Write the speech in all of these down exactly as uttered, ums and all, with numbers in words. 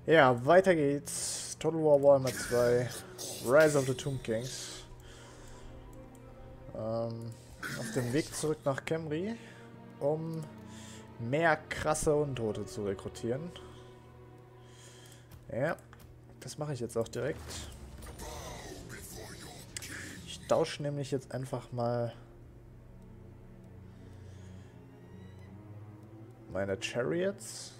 Ja, weiter geht's. Total War Warhammer zwei. Rise of the Tomb Kings. Ähm, auf dem Weg zurück nach Khemri, um mehr krasse Untote zu rekrutieren. Ja, das mache ich jetzt auch direkt. Ich tausche nämlich jetzt einfach mal meine Chariots.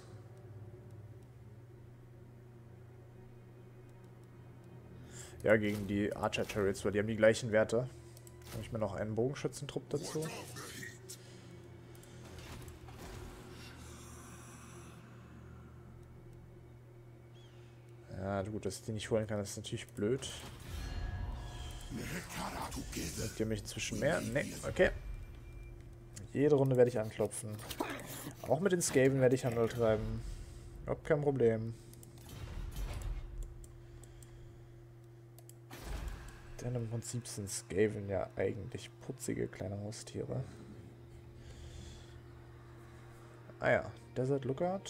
Ja, gegen die Archer Chariots, weil die haben die gleichen Werte. Nehme ich mir noch einen Bogenschützentrupp dazu. Ja, gut, dass ich die nicht holen kann, ist natürlich blöd. Sagt ihr mich inzwischen mehr? Ne, okay. Jede Runde werde ich anklopfen. Auch mit den Skaven werde ich Handel treiben. Überhaupt kein Problem. Denn im Prinzip sind Skaven ja eigentlich putzige kleine Haustiere. Ah ja, Desert Lookout.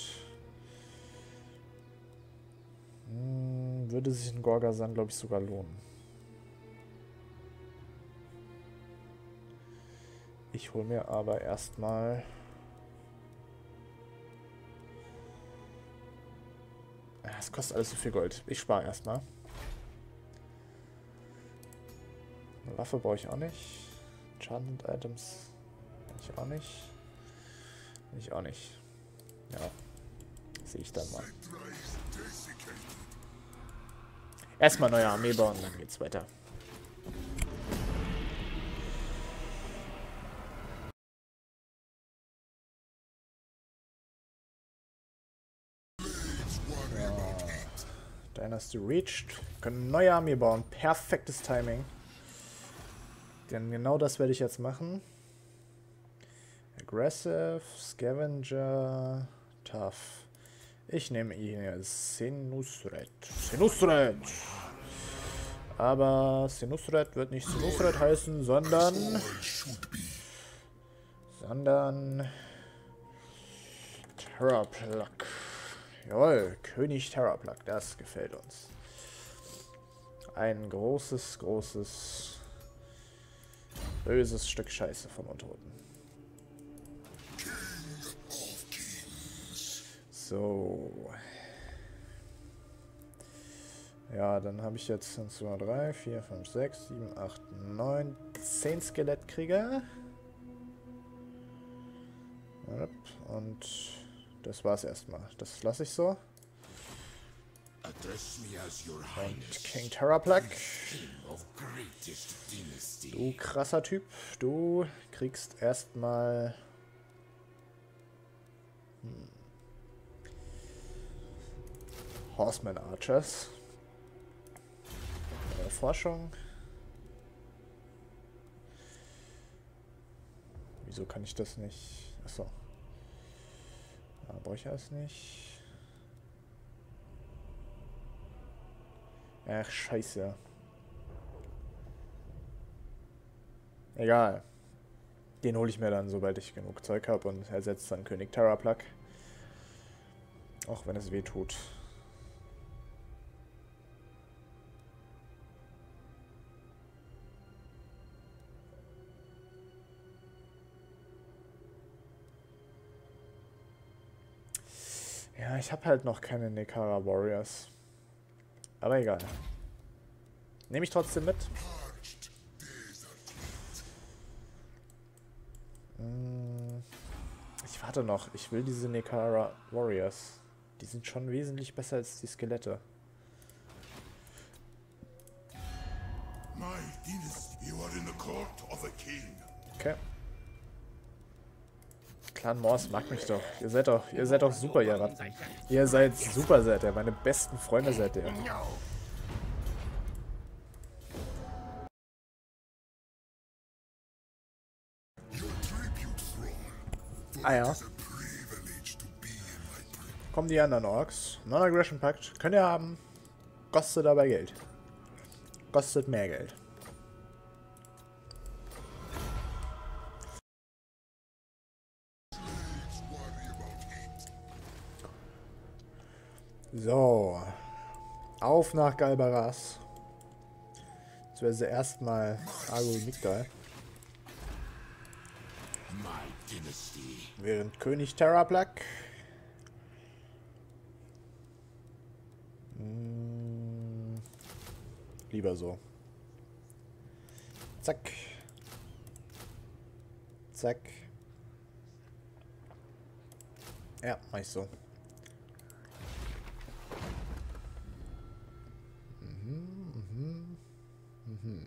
Hm, würde sich ein Gorgasan, glaube ich, sogar lohnen. Ich hole mir aber erstmal... Es kostet alles so viel Gold. Ich spare erstmal. Eine Waffe brauche ich auch nicht. Enchantment Items ich auch nicht. Ich auch nicht. Ja. Sehe ich dann mal. Erstmal neue Armee bauen, dann geht's weiter. Ja. Dynasty reached. Wir können neue Armee bauen. Perfektes Timing. Denn genau das werde ich jetzt machen. Aggressive, Scavenger, Tough. Ich nehme hier Senusret. Senusret! Aber Senusret wird nicht Senusret heißen, sondern... Sondern... Terrorplug. Jawohl, König Terrorplug, das gefällt uns. Ein großes, großes... böses Stück Scheiße vom Untoten. So. Ja, dann habe ich jetzt eins, zwei, drei, vier, fünf, sechs, sieben, acht, neun, zehn Skelettkrieger. Und das war's erstmal. Das lasse ich so. Und King Terrorplug. Du krasser Typ. Du kriegst erstmal... Hm. Horseman Archers. Äh, Forschung. Wieso kann ich das nicht? Achso. Da brauche ich das nicht. Ach, scheiße. Egal. Den hole ich mir dann, sobald ich genug Zeug habe und ersetze dann König Terrorplug. Auch wenn es weh tut. Ja, ich habe halt noch keine Nekara Warriors. Aber egal. Nehme ich trotzdem mit. Ich warte noch. Ich will diese Nekara Warriors. Die sind schon wesentlich besser als die Skelette. Okay. Clan Morse mag mich doch. Ihr seid doch, ihr seid doch super, ihr Ratten. Ihr seid super, seid ihr. Meine besten Freunde seid ihr. Ah ja. Kommen die anderen Orks. Non-Aggression Pact. Könnt ihr haben. Kostet dabei Geld. Kostet mehr Geld. So. Auf nach Galbaras. Zuerst erstmal Argo Migdal. Während König Terrapluck hm, lieber so. Zack. Zack. Ja, mach ich so. Mhm, mhm, mhm.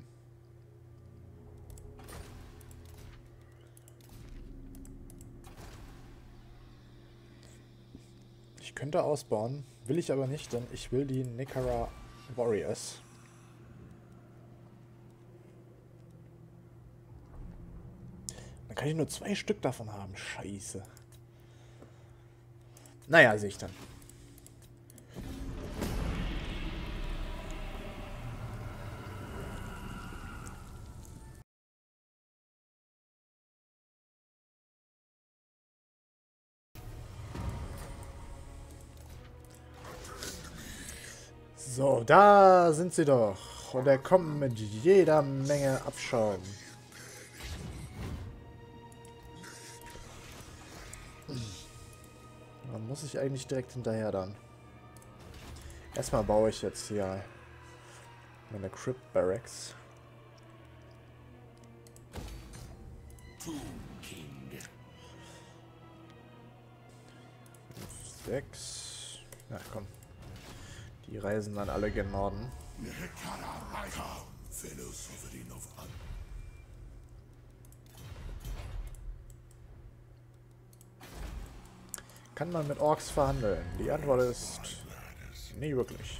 Ich könnte ausbauen, will ich aber nicht, denn ich will die Nekara Warriors. Dann kann ich nur zwei Stück davon haben. Scheiße. Naja, sehe ich dann. So, da sind sie doch. Und er kommt mit jeder Menge Abschaum. Da muss ich eigentlich direkt hinterher dann. Erstmal baue ich jetzt hier meine Crypt Barracks. Sechs. Na komm. Die reisen dann alle gen Norden. Kann man mit Orks verhandeln? Die Antwort ist nie wirklich.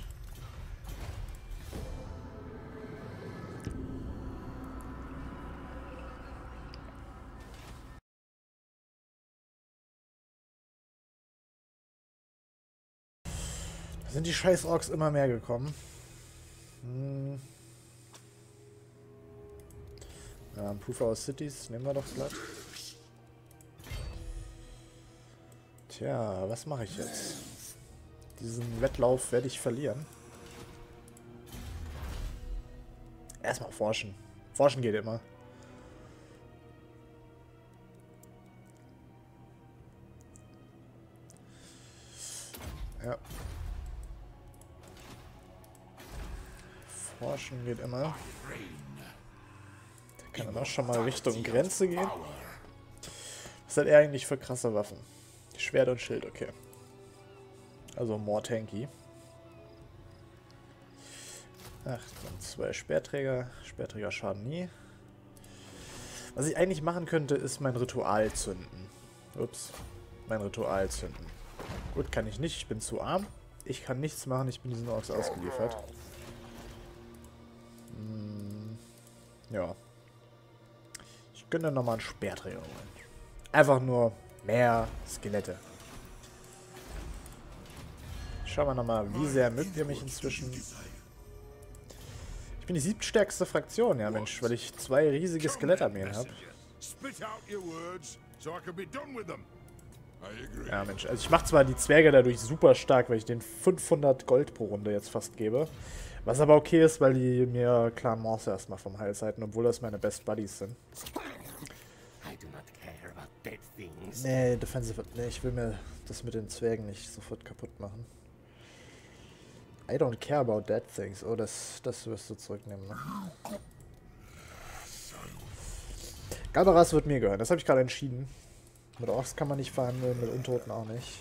Da sind die scheiß Orks immer mehr gekommen. Hm. Ja, Proof of Cities nehmen wir doch glatt. Tja, was mache ich jetzt? Diesen Wettlauf werde ich verlieren. Erstmal forschen. Forschen geht immer. Ja. Forschen geht immer. Der kann dann auch schon mal Richtung Grenze gehen. Was hat er eigentlich für krasse Waffen? Schwert und Schild, okay. Also more tanky. Ach, dann zwei Speerträger. Speerträger schaden nie. Was ich eigentlich machen könnte, ist mein Ritual zünden. Ups. Mein Ritual zünden. Gut, kann ich nicht. Ich bin zu arm. Ich kann nichts machen. Ich bin diesen Orks ausgeliefert. Hm, ja. Ich könnte nochmal einen Speerträger holen. Einfach nur mehr Skelette. Schauen wir nochmal, wie sehr mögt ihr mich inzwischen? Ich bin die siebtstärkste Fraktion, ja Mensch, weil ich zwei riesige Skelettarmeen habe. Ja Mensch, also ich mache zwar die Zwerge dadurch super stark, weil ich denen fünfhundert Gold pro Runde jetzt fast gebe. Was aber okay ist, weil die mir Clan Morse erstmal vom Hals halten, obwohl das meine Best Buddies sind. Nee, Defensive. Nee, ich will mir das mit den Zwergen nicht sofort kaputt machen. I don't care about dead things. Oh, das, das wirst du zurücknehmen, ne? Galbaras wird mir gehören. Das habe ich gerade entschieden. Mit Orks kann man nicht verhandeln, mit Untoten auch nicht.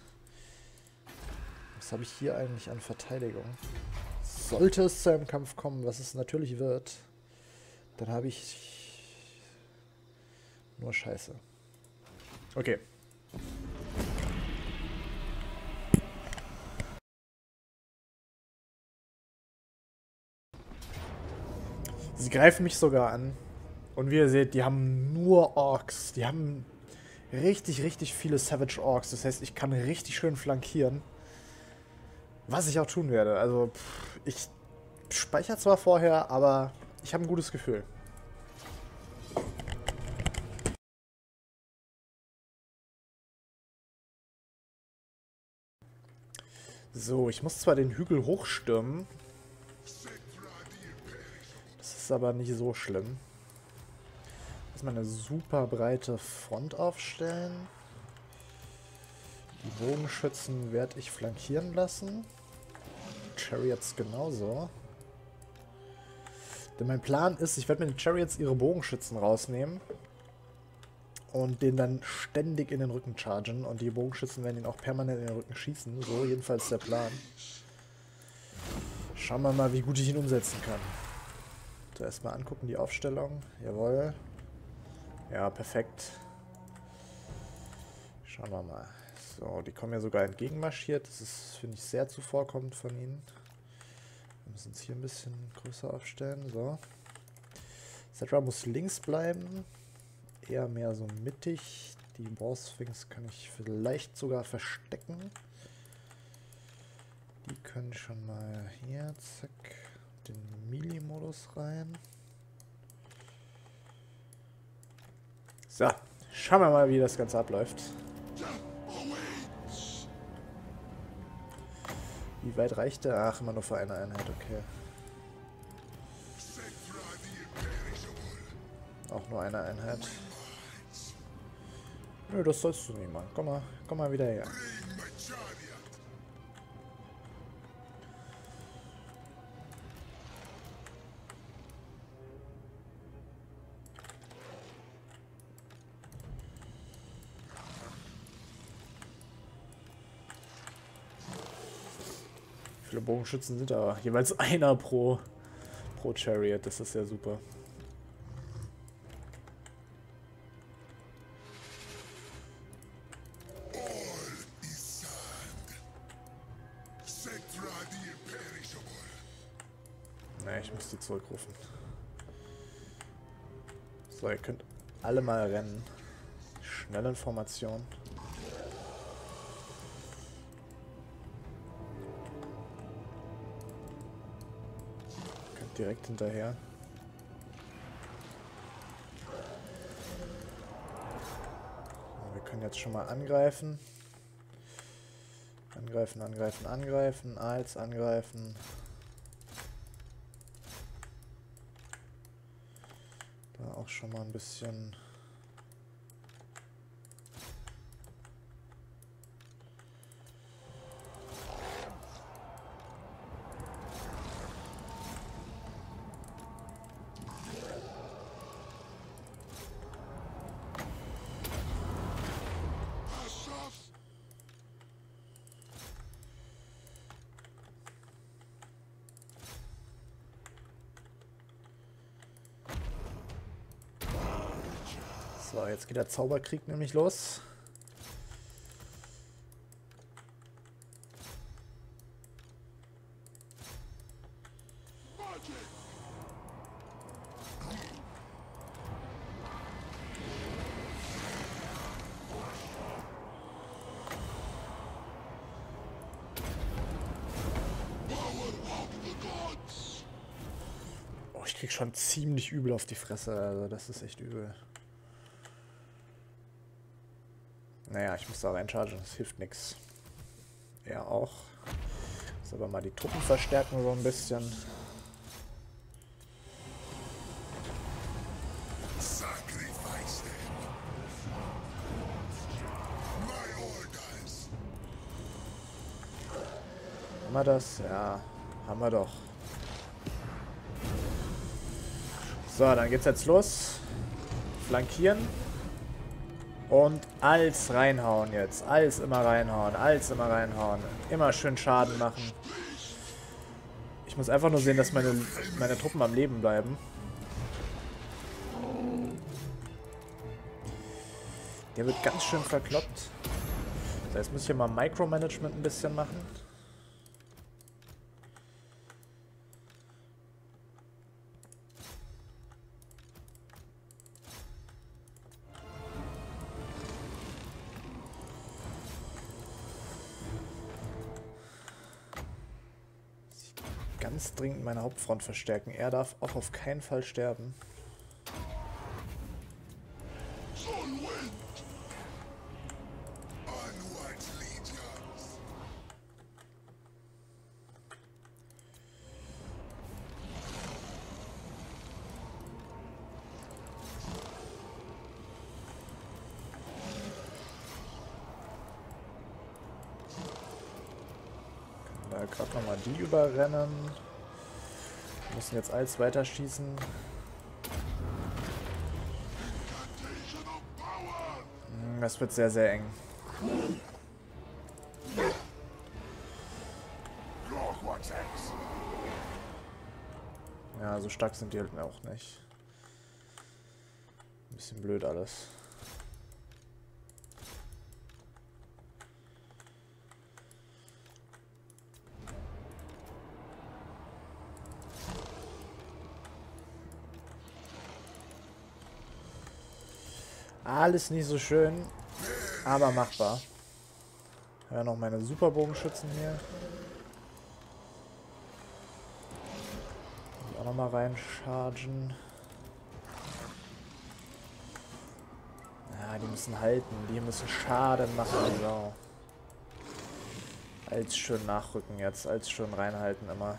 Was habe ich hier eigentlich an Verteidigung? Sollte es zu einem Kampf kommen, was es natürlich wird, dann habe ich nur Scheiße. Okay. Sie greifen mich sogar an. Und wie ihr seht, die haben nur Orks. Die haben richtig, richtig viele Savage Orks. Das heißt, ich kann richtig schön flankieren. Was ich auch tun werde. Also, pff, ich speichere zwar vorher, aber ich habe ein gutes Gefühl. So, ich muss zwar den Hügel hochstürmen. Das ist aber nicht so schlimm. Erstmal eine super breite Front aufstellen. Die Bogenschützen werde ich flankieren lassen. Chariots genauso. Denn mein Plan ist, ich werde mit den Chariots ihre Bogenschützen rausnehmen. Und den dann ständig in den Rücken chargen. Und die Bogenschützen werden ihn auch permanent in den Rücken schießen. So, jedenfalls der Plan. Schauen wir mal, wie gut ich ihn umsetzen kann. So, erstmal angucken, die Aufstellung. Jawohl. Ja, perfekt. Schauen wir mal. So, die kommen ja sogar entgegenmarschiert. Das ist, finde ich, sehr zuvorkommend von ihnen. Wir müssen uns hier ein bisschen größer aufstellen. So. Cetera muss links bleiben. Eher mehr so mittig. Die Boss-Sphinx kann ich vielleicht sogar verstecken. Die können schon mal hier, zack, den Melee-Modus rein. So, schauen wir mal, wie das Ganze abläuft. Wie weit reicht der? Ach, immer nur für eine Einheit, okay. Auch nur eine Einheit. Nö, das sollst du nicht machen. Komm mal, komm mal wieder her. Wie viele Bogenschützen sind da? Jeweils einer pro, pro Chariot. Das ist ja super. Ne, ich muss die zurückrufen. So, ihr könnt alle mal rennen. Schnelle Information. Könnt direkt hinterher. Wir können jetzt schon mal angreifen. Angreifen, angreifen, angreifen. Als angreifen. Da auch schon mal ein bisschen. So, jetzt geht der Zauberkrieg nämlich los. Oh, ich krieg schon ziemlich übel auf die Fresse, also das ist echt übel. Naja, ich muss da reinchargen, das hilft nichts. Er auch. Muss aber mal die Truppen verstärken so ein bisschen. Haben wir das? Ja, haben wir doch. So, dann geht's jetzt los. Flankieren. Und alles reinhauen jetzt. Alles immer reinhauen. Alles immer reinhauen. Immer schön Schaden machen. Ich muss einfach nur sehen, dass meine, meine Truppen am Leben bleiben. Der wird ganz schön verkloppt. So, jetzt muss ich hier mal Micromanagement ein bisschen machen. Ganz dringend meine Hauptfront verstärken. Er darf auch auf keinen Fall sterben. Da gerade nochmal die überrennen. Wir müssen jetzt alles weiterschießen. Das wird sehr, sehr eng. Ja, so stark sind die halt auch nicht. Ein bisschen blöd alles. Alles nicht so schön, aber machbar. Ja, noch meine Superbogenschützen hier. Die auch nochmal reinchargen. Ja, die müssen halten. Die müssen Schaden machen. So. Als schön nachrücken jetzt. Als schön reinhalten immer.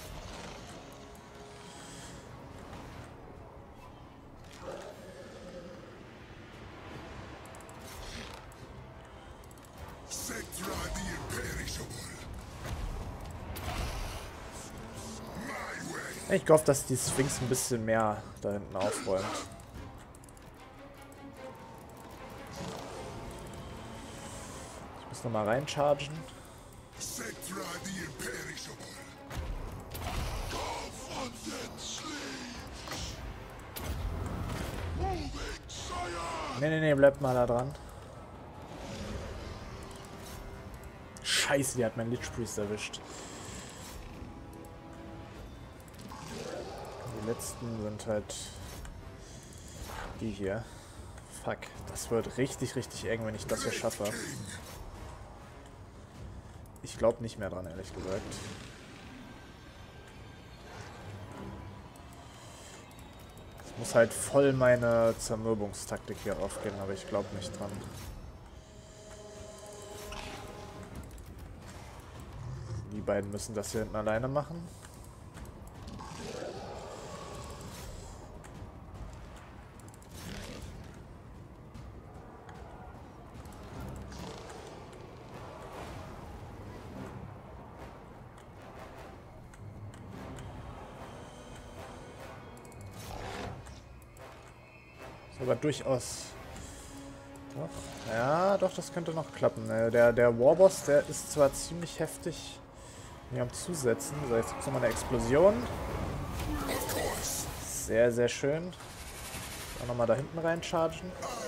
Ich hoffe, dass die Sphinx ein bisschen mehr da hinten aufräumt. Ich muss nochmal reinchargen. Nee, nee, nee, bleibt mal da dran. Scheiße, die hat meinen Lich Priest erwischt. Die letzten sind halt die hier. Fuck, das wird richtig, richtig eng, wenn ich das hier schaffe. Ich glaube nicht mehr dran, ehrlich gesagt. Ich muss halt voll meine Zermürbungstaktik hier aufgehen, aber ich glaube nicht dran. Die beiden müssen das hier hinten alleine machen. Aber durchaus. Doch. Ja, doch, das könnte noch klappen. Der, der Warboss, der ist zwar ziemlich heftig hier am Zusetzen. So, jetzt gibt es nochmal eine Explosion. Sehr, sehr schön. Auch nochmal da hinten reinchargen.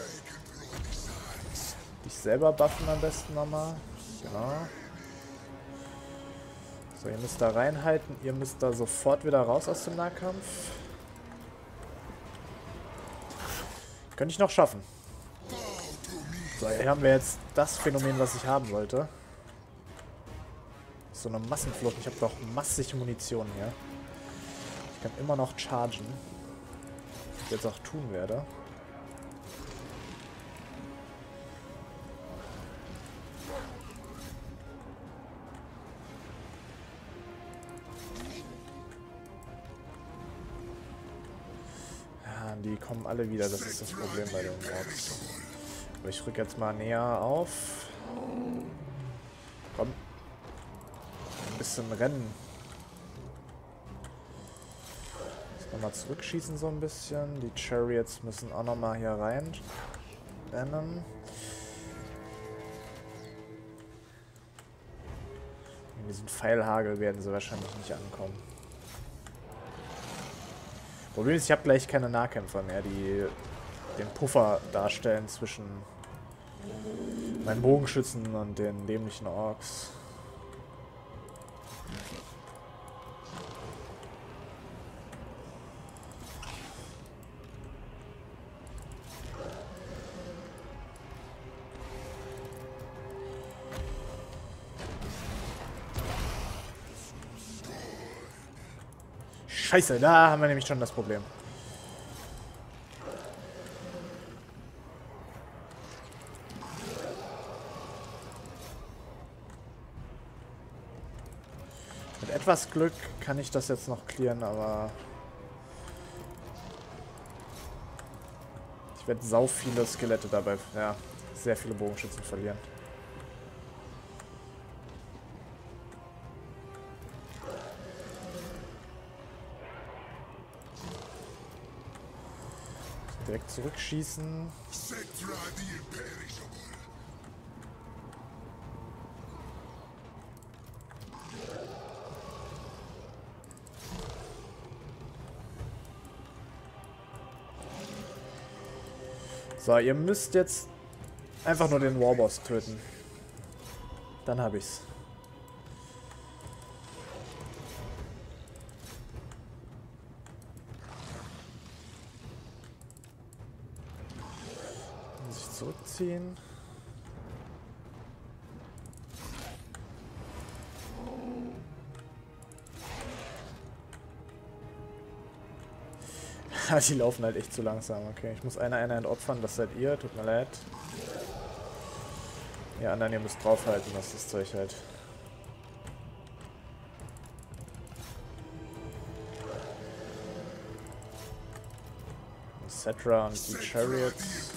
Dich selber buffen am besten nochmal. Genau. So, ihr müsst da reinhalten. Ihr müsst da sofort wieder raus aus dem Nahkampf. Könnte ich noch schaffen. So, hier haben wir jetzt das Phänomen, was ich haben wollte. So eine Massenflucht. Ich habe doch massig Munition hier. Ich kann immer noch chargen. Was ich jetzt auch tun werde. Die kommen alle wieder, das ist das Problem bei den Orks. Aber ich rücke jetzt mal näher auf. Komm. Ein bisschen rennen. Jetzt nochmal zurückschießen so ein bisschen. Die Chariots müssen auch nochmal hier rein rennen. In diesen Pfeilhagel werden sie wahrscheinlich nicht ankommen. Problem ist, ich habe gleich keine Nahkämpfer mehr, die den Puffer darstellen zwischen meinen Bogenschützen und den dämlichen Orks. Scheiße, da haben wir nämlich schon das Problem. Mit etwas Glück kann ich das jetzt noch clearen, aber ich werde sau viele Skelette dabei, ja, sehr viele Bogenschützen verlieren. Direkt zurückschießen. So, ihr müsst jetzt einfach nur den Warboss töten. Dann hab ich's. Muss ich zurückziehen. Die laufen halt echt zu langsam. Okay, ich muss eine Einheit opfern, das seid ihr. Tut mir leid. Ihr anderen, ihr müsst draufhalten, was das Zeug halt. Cetra und die Chariots.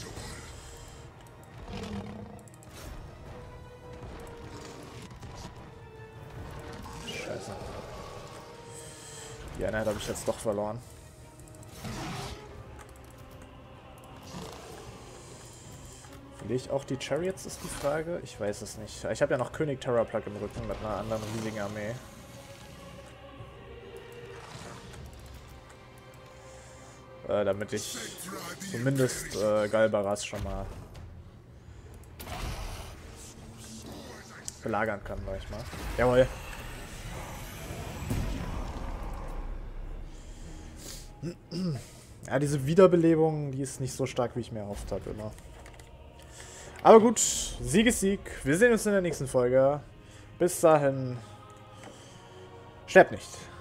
Scheiße. Die Einheit habe ich jetzt doch verloren. Will ich auch die Chariots, ist die Frage? Ich weiß es nicht. Ich habe ja noch König Terraplug im Rücken mit einer anderen riesigen Armee. Äh, damit ich zumindest äh, Galbaras schon mal belagern kann, sag ich mal. Jawohl. Ja, diese Wiederbelebung, die ist nicht so stark, wie ich mir erhofft habe immer. Aber gut, Sieg ist Sieg. Wir sehen uns in der nächsten Folge. Bis dahin, sterbt nicht.